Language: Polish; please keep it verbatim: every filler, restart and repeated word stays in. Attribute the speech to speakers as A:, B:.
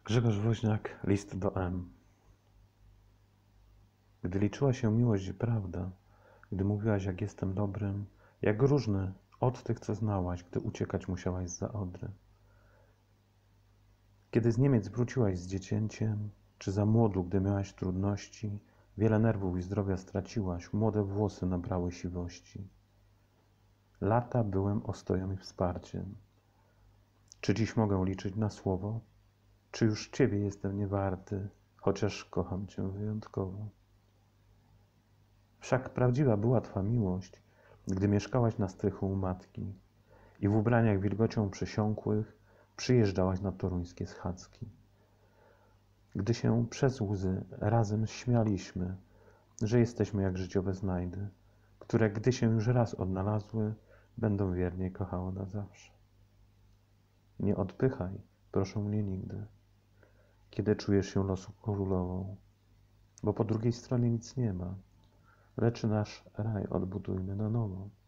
A: Grzegorz Woźniak, list do M. Gdy liczyła się miłość i prawda, gdy mówiłaś, jak jestem dobrym, jak różny od tych, co znałaś, gdy uciekać musiałaś zza Odry. Kiedy z Niemiec wróciłaś z dziecięciem, czy za młodu, gdy miałaś trudności, wiele nerwów i zdrowia straciłaś, młode włosy nabrały siwości. Lata byłem ostoją i wsparciem. Czy dziś mogę liczyć na słowo? Czy już Ciebie jestem niewarty, chociaż kocham Cię wyjątkowo? Wszak prawdziwa była Twa miłość, gdy mieszkałaś na strychu u matki i w ubraniach wilgocią przesiąkłych przyjeżdżałaś na toruńskie schadzki. Gdy się przez łzy razem śmialiśmy, że jesteśmy jak życiowe znajdy, które gdy się już raz odnalazły, będą wiernie kochały na zawsze. Nie odpychaj, proszę mnie nigdy, kiedy czujesz się losu królową, bo po drugiej stronie nic nie ma, lecz nasz raj odbudujmy na nowo.